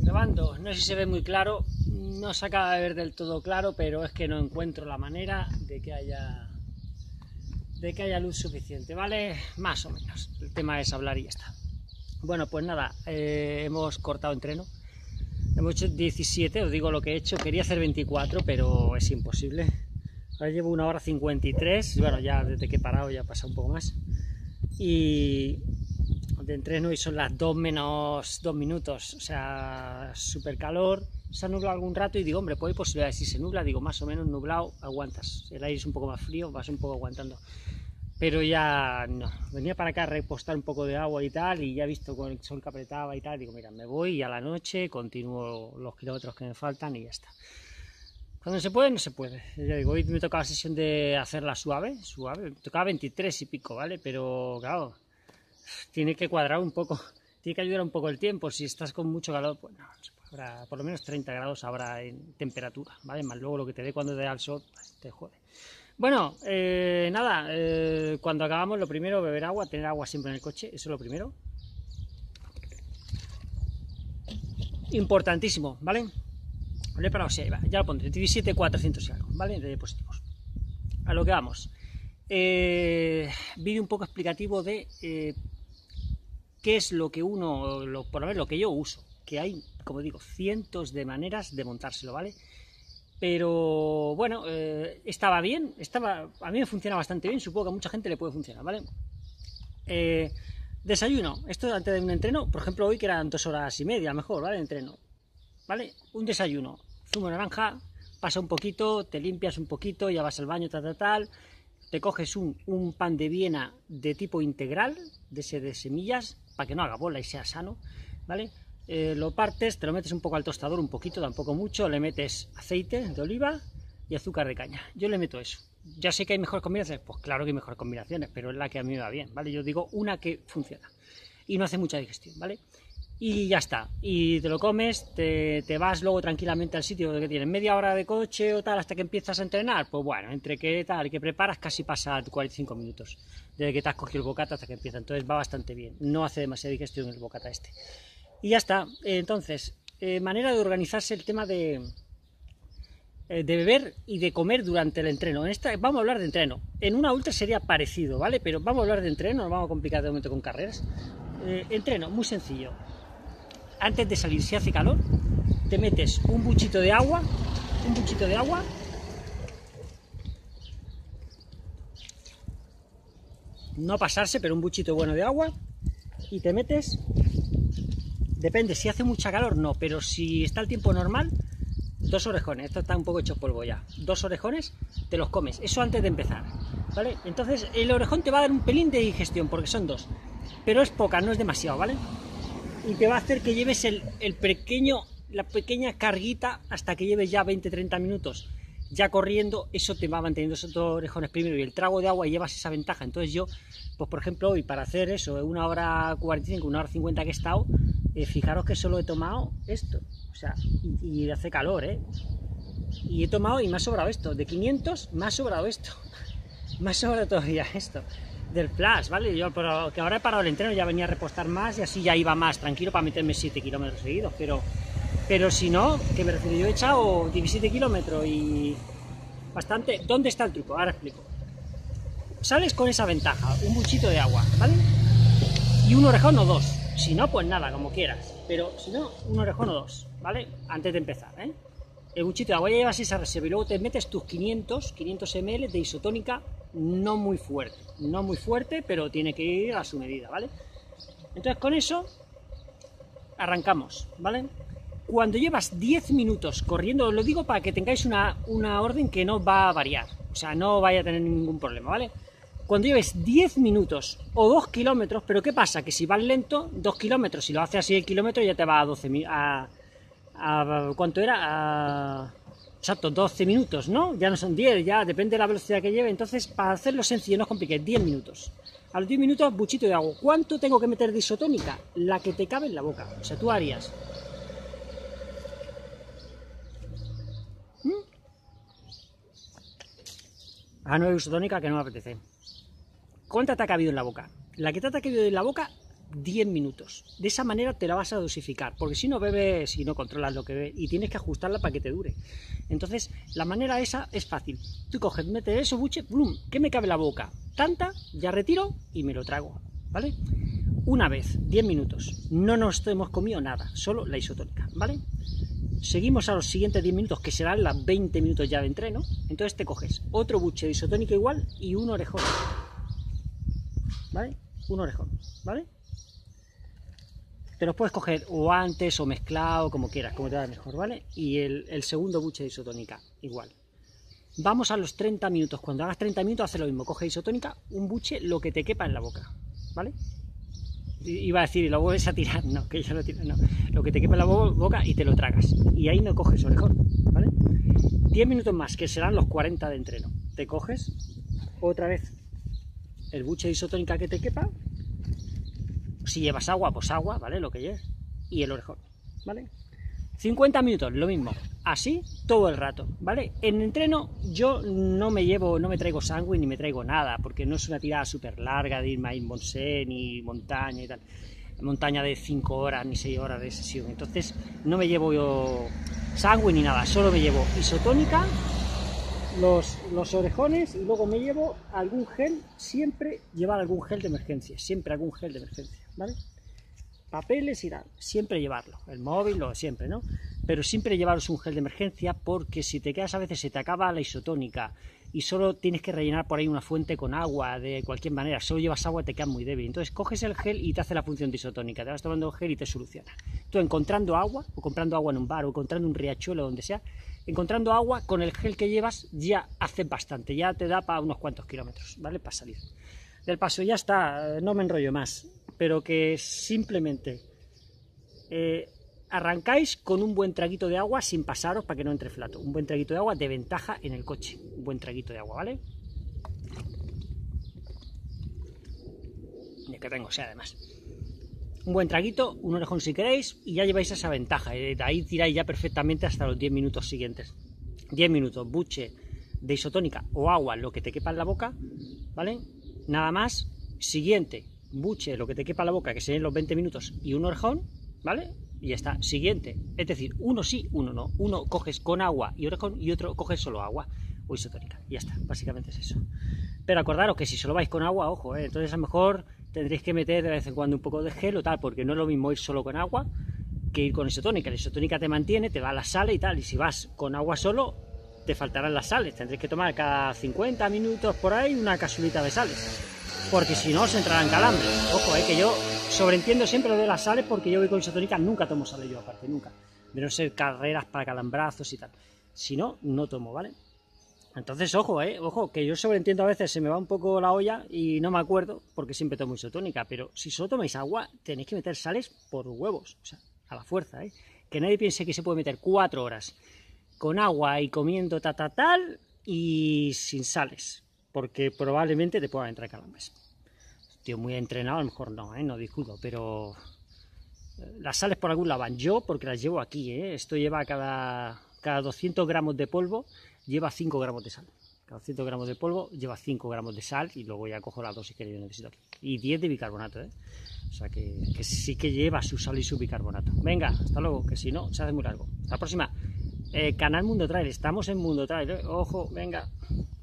Grabando, no sé si se ve muy claro, no se acaba de ver del todo claro, pero es que no encuentro la manera de que haya luz suficiente, ¿vale? Más o menos, el tema es hablar y ya está. Bueno, pues nada, hemos cortado entreno, hemos hecho 17, os digo lo que he hecho, quería hacer 24, pero es imposible. Ahora llevo 1 hora 53, bueno, ya desde que he parado ya pasa un poco más. Y de entreno y son las 2 menos 2 minutos, o sea, súper calor, se ha nublado algún rato y digo, hombre, pues hay posibilidades, si se nubla, digo, más o menos nublado, aguantas, el aire es un poco más frío, vas un poco aguantando, pero ya no, venía para acá a repostar un poco de agua y tal, y ya he visto con el sol que apretaba y tal, digo, mira, me voy y a la noche continúo los kilómetros que me faltan y ya está. Cuando se puede, no se puede. Ya digo, hoy me tocaba la sesión de hacerla suave, me tocaba 23 y pico, ¿vale? Pero claro, tiene que cuadrar un poco, tiene que ayudar un poco el tiempo. Si estás con mucho calor, pues no, habrá por lo menos 30 grados habrá en temperatura, ¿vale? Más luego lo que te dé cuando te da el sol, pues te jode. Bueno, nada, cuando acabamos, lo primero, beber agua, tener agua siempre en el coche, eso es lo primero. Importantísimo, ¿vale? Lo he parado, sí, ahí va, ya lo pondré, 17.400 y algo, ¿vale? De positivos. A lo que vamos. Vídeo un poco explicativo de qué es lo que uno, por lo menos lo que yo uso, que hay, como digo, cientos de maneras de montárselo, ¿vale? Pero bueno, estaba bien, a mí me funciona bastante bien, supongo que a mucha gente le puede funcionar, ¿vale? Desayuno, esto antes de un entreno, por ejemplo hoy que eran 2 horas y media, mejor, ¿vale? Entreno, ¿vale? Un desayuno, zumo de naranja, pasa un poquito, te limpias un poquito, ya vas al baño, tal, te coges un pan de Viena de tipo integral, de semillas, para que no haga bola y sea sano, ¿vale? Lo partes, te lo metes un poco al tostador, un poquito, tampoco mucho, le metes aceite de oliva y azúcar de caña. Yo le meto eso. Ya sé que hay mejores combinaciones, pues claro que hay mejores combinaciones, pero es la que a mí me va bien, ¿vale? Yo digo una que funciona y no hace mucha digestión, ¿vale? Y ya está, y te lo comes, te vas luego tranquilamente al sitio que tienes media hora de coche o tal hasta que empiezas a entrenar, pues bueno, entre que tal y que preparas casi pasa 45 minutos, desde que te has cogido el bocata hasta que empieza, entonces va bastante bien, no hace demasiada digestión el bocata este. Y ya está, entonces, manera de organizarse el tema de beber y de comer durante el entreno. En esta vamos a hablar de entreno, en una ultra sería parecido, ¿vale? Pero vamos a hablar de entreno, nos vamos a complicar de momento con carreras. Entreno, muy sencillo. Antes de salir, si hace calor, te metes un buchito de agua, no pasarse, pero un buchito bueno de agua, y te metes, depende, si hace mucha calor, no, pero si está el tiempo normal, 2 orejones, esto está un poco hecho polvo ya, 2 orejones, te los comes, eso antes de empezar, ¿vale? Entonces el orejón te va a dar un pelín de digestión, porque son 2, pero es poca, no es demasiado, ¿vale? Y te va a hacer que lleves la pequeña carguita hasta que lleves ya 20-30 minutos ya corriendo, eso te va manteniendo esos 2 orejones primero y el trago de agua y llevas esa ventaja. Entonces yo, pues por ejemplo hoy para hacer eso, 1 hora 45, 1 hora 50 que he estado, fijaros que solo he tomado esto, o sea, y hace calor, y he tomado y me ha sobrado esto, de 500 me ha sobrado esto, me ha sobrado todavía esto del flash, ¿vale? Yo, pero que ahora he parado el entreno, ya venía a repostar más y así ya iba más tranquilo para meterme 7 kilómetros seguidos, pero si no, que me refiero, yo he echado 17 kilómetros y bastante. ¿Dónde está el truco? Ahora explico. Sales con esa ventaja, un buchito de agua, ¿vale? Y un orejón o 2, si no, pues nada, como quieras, pero si no, un orejón o 2, ¿vale? Antes de empezar, el buchito de agua ya llevas esa reserva y luego te metes tus 500 ml de isotónica, no muy fuerte, pero tiene que ir a su medida, ¿vale? Entonces con eso arrancamos, ¿vale? Cuando llevas 10 minutos corriendo, os lo digo para que tengáis una orden que no va a variar, o sea, no vaya a tener ningún problema, ¿vale? Cuando lleves 10 minutos o 2 kilómetros, pero ¿qué pasa? Que si vas lento, 2 kilómetros, si lo haces así el kilómetro ya te va a 12 ¿cuánto era? Exacto, 12 minutos, ¿no? Ya no son 10, ya depende de la velocidad que lleve. Entonces, para hacerlo sencillo, no os compliquéis, 10 minutos. A los 10 minutos, buchito de agua. ¿Cuánto tengo que meter de isotónica? La que te cabe en la boca. O sea, tú harías... Ah, no hay isotónica que no me apetece. ¿Cuánta te ha cabido en la boca? La que te ha cabido en la boca, 10 minutos. De esa manera te la vas a dosificar, porque si no bebes, si no controlas lo que bebes, y tienes que ajustarla para que te dure. Entonces, la manera esa es fácil. Tú coges, metes eso, buche, ¡blum! ¿Qué me cabe en la boca? Tanta, ya retiro y me lo trago, ¿vale? Una vez, 10 minutos. No nos hemos comido nada, solo la isotónica, ¿vale? Seguimos a los siguientes 10 minutos, que serán las 20 minutos ya de entreno. Entonces te coges otro buche de isotónica igual y un orejón, ¿vale? Un orejón, ¿vale? Te los puedes coger o antes o mezclado, como quieras, como te va mejor, ¿vale? Y el segundo buche de isotónica, igual. Vamos a los 30 minutos. Cuando hagas 30 minutos, haces lo mismo. Coge isotónica, un buche, lo que te quepa en la boca, ¿vale? Iba a decir, y lo vuelves a tirar, no, que ya lo tiras, no. Lo que te quepa en la boca y te lo tragas. Y ahí no coges orejón, ¿vale? 10 minutos más, que serán los 40 de entreno. Te coges otra vez el buche de isotónica que te quepa. Si llevas agua, pues agua, ¿vale? Lo que lleves. Y el orejón, ¿vale? 50 minutos, lo mismo. Así todo el rato, ¿vale? En entreno yo no me traigo sándwich ni me traigo nada, porque no es una tirada súper larga de irme a Montseny ni montaña y tal. Montaña de 5 horas ni 6 horas de sesión. Entonces no me llevo yo sándwich ni nada, solo me llevo isotónica, los orejones y luego me llevo algún gel, siempre llevar algún gel de emergencia, siempre algún gel de emergencia, ¿vale? Papeles y tal, siempre llevarlo, el móvil, lo siempre, ¿no? Pero siempre llevaros un gel de emergencia, porque si te quedas a veces se te acaba la isotónica y solo tienes que rellenar por ahí una fuente con agua, de cualquier manera, solo llevas agua y te quedas muy débil. Entonces coges el gel y te hace la función de isotónica, te vas tomando el gel y te soluciona. Tú encontrando agua, o comprando agua en un bar, o encontrando un riachuelo, donde sea, encontrando agua con el gel que llevas ya hace bastante, ya te da para unos cuantos kilómetros, ¿vale? Para salir del paso. Ya está, no me enrollo más, pero que simplemente arrancáis con un buen traguito de agua sin pasaros para que no entre flato. Un buen traguito de agua de ventaja en el coche, un buen traguito de agua, ¿vale? Y que tengo, además. Un buen traguito, un orejón si queréis, y ya lleváis esa ventaja. De ahí tiráis ya perfectamente hasta los 10 minutos siguientes. 10 minutos, buche de isotónica o agua, lo que te quepa en la boca, ¿vale? Nada más. Siguiente, buche, lo que te quepa en la boca, que serían los 20 minutos, y un orejón, ¿vale? Y ya está. Siguiente, es decir, uno sí, uno no. Uno coges con agua y orejón, y otro coges solo agua o isotónica. Y ya está, básicamente es eso. Pero acordaros que si solo vais con agua, ojo, entonces a lo mejor tendréis que meter de vez en cuando un poco de gel o tal, porque no es lo mismo ir solo con agua que ir con isotónica. La isotónica te mantiene, te va a las sales y tal, y si vas con agua solo, te faltarán las sales. Tendréis que tomar cada 50 minutos por ahí una capsulita de sales, porque si no os entrarán calambres. Ojo, que yo sobreentiendo siempre lo de las sales, porque yo voy con isotónica, nunca tomo sales yo aparte, nunca. De no ser carreras para calambrazos y tal. Si no, no tomo, ¿vale? Entonces, ojo, ojo, que yo sobreentiendo a veces, se me va un poco la olla y no me acuerdo, porque siempre tomo isotónica, pero si solo tomáis agua, tenéis que meter sales por huevos, o sea, a la fuerza, que nadie piense que se puede meter 4 horas con agua y comiendo tal y sin sales, porque probablemente te puedan entrar calambres. Tío muy entrenado, a lo mejor no discuto, pero las sales por algún lado van. Yo, porque las llevo aquí, esto lleva cada 200 gramos de polvo, lleva 5 gramos de sal. Cada 200 gramos de polvo lleva 5 gramos de sal, y luego ya cojo la dosis que yo necesito aquí. Y 10 de bicarbonato, O sea que sí que lleva su sal y su bicarbonato. Venga, hasta luego, que si no, se hace muy largo. Hasta la próxima. Canal Mundo Trail, estamos en Mundo Trail, Ojo, venga.